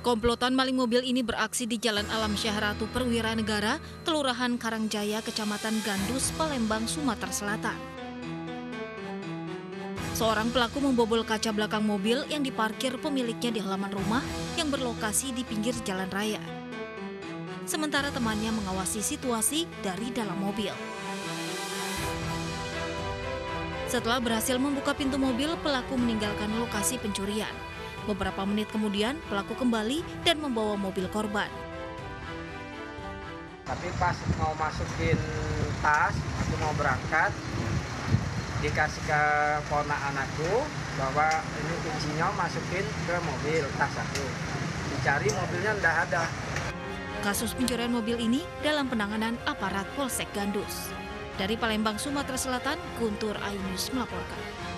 Komplotan maling mobil ini beraksi di Jalan Alam Syahratu Perwira Negara, Kelurahan Karangjaya, Kecamatan Gandus, Palembang, Sumatera Selatan. Seorang pelaku membobol kaca belakang mobil yang diparkir pemiliknya di halaman rumah yang berlokasi di pinggir jalan raya. Sementara temannya mengawasi situasi dari dalam mobil. Setelah berhasil membuka pintu mobil, pelaku meninggalkan lokasi pencurian. Beberapa menit kemudian, pelaku kembali dan membawa mobil korban. Tapi pas mau masukin tas, aku mau berangkat, dikasih ke ponakan aku bahwa ini kuncinya masukin ke mobil tas aku. Dicari mobilnya tidak ada. Kasus pencurian mobil ini dalam penanganan aparat Polsek Gandus. Dari Palembang, Sumatera Selatan, Guntur Ainus melaporkan.